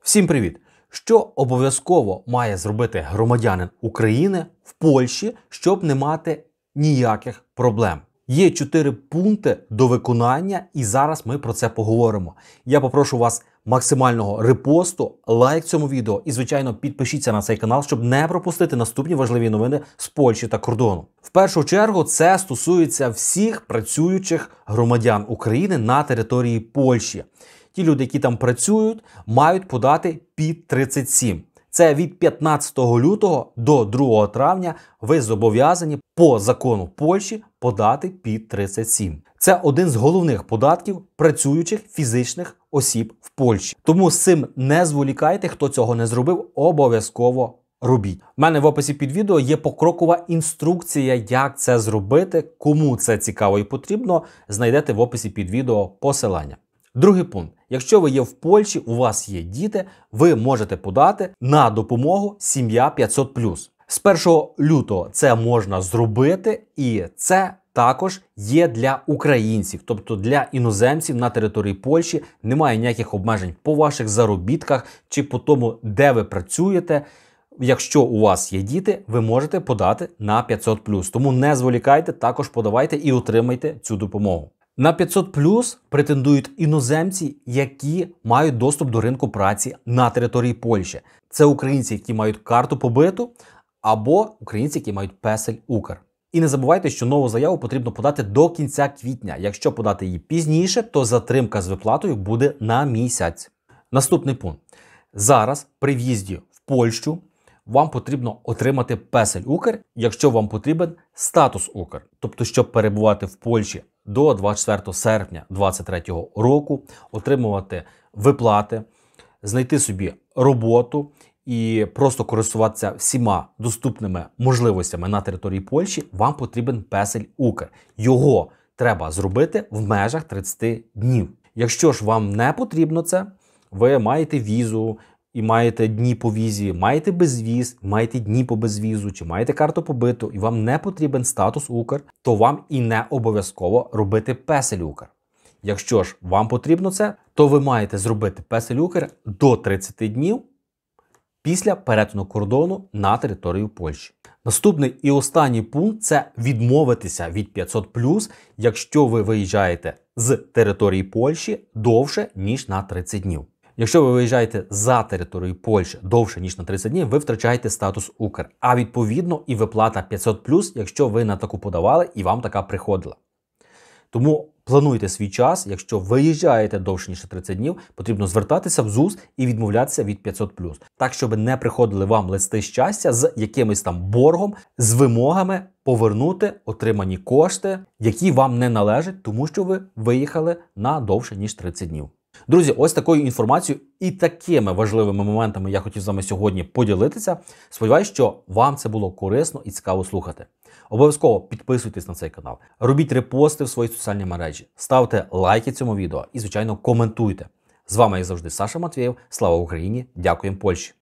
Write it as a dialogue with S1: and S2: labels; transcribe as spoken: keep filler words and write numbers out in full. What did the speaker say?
S1: Всім привіт! Що обов'язково має зробити громадянин України в Польщі, щоб не мати ніяких проблем? Є чотири пункти до виконання, і зараз ми про це поговоримо. Я попрошу вас максимального репосту, лайк цьому відео і, звичайно, підпишіться на цей канал, щоб не пропустити наступні важливі новини з Польщі та кордону. В першу чергу це стосується всіх працюючих громадян України на території Польщі. Ті люди, які там працюють, мають подати під тридцять сім. Це від п'ятнадцятого лютого до другого травня ви зобов'язані по закону Польщі подати під тридцять сім. Це один з головних податків працюючих фізичних осіб в Польщі. Тому з цим не зволікайте, хто цього не зробив, обов'язково робіть. У мене в описі під відео є покрокова інструкція, як це зробити. Кому це цікаво і потрібно, знайдете в описі під відео посилання. Другий пункт. Якщо ви є в Польщі, у вас є діти, ви можете подати на допомогу «Сім'я п'ятсот плюс». З першого лютого це можна зробити, і це також є для українців, тобто для іноземців на території Польщі. Немає ніяких обмежень по ваших заробітках чи по тому, де ви працюєте. Якщо у вас є діти, ви можете подати на п'ятсот плюс. Тому не зволікайте, також подавайте і отримайте цю допомогу. На п'ятсот плюс претендують іноземці, які мають доступ до ринку праці на території Польщі. Це українці, які мають карту побиту, або українці, які мають песель Укр. І не забувайте, що нову заяву потрібно подати до кінця квітня. Якщо подати її пізніше, то затримка з виплатою буде на місяць. Наступний пункт. Зараз при в'їзді в Польщу вам потрібно отримати песель Укр, якщо вам потрібен статус Укр. Тобто, щоб перебувати в Польщі до двадцять четвертого серпня двадцять третього року, отримувати виплати, знайти собі роботу і просто користуватися всіма доступними можливостями на території Польщі, вам потрібен песель Укр. Його треба зробити в межах тридцяти днів. Якщо ж вам не потрібно це, ви маєте візу, і маєте дні по візі, маєте безвіз, маєте дні по безвізу, чи маєте карту побиту, і вам не потрібен статус Укр, то вам і не обов'язково робити песель Укр. Якщо ж вам потрібно це, то ви маєте зробити песель Укр до тридцяти днів після перетину кордону на територію Польщі. Наступний і останній пункт – це відмовитися від п'ятсот плюс, якщо ви виїжджаєте з території Польщі довше, ніж на тридцять днів. Якщо ви виїжджаєте за територію Польщі довше, ніж на тридцять днів, ви втрачаєте статус Укр. А відповідно і виплата п'ятсот плюс, якщо ви на таку подавали і вам така приходила. Тому плануйте свій час, якщо виїжджаєте довше, ніж на тридцять днів, потрібно звертатися в ЗУС і відмовлятися від п'ятсот плюс. Так, щоб не приходили вам листи щастя з якимось там боргом, з вимогами повернути отримані кошти, які вам не належать, тому що ви виїхали на довше, ніж тридцять днів. Друзі, ось такою інформацією і такими важливими моментами я хотів з вами сьогодні поділитися. Сподіваюсь, що вам це було корисно і цікаво слухати. Обов'язково підписуйтесь на цей канал, робіть репости в свої соціальні мережі, ставте лайки цьому відео і, звичайно, коментуйте. З вами, як завжди, Саша Матвєєв. Слава Україні! Дякуємо Польщі!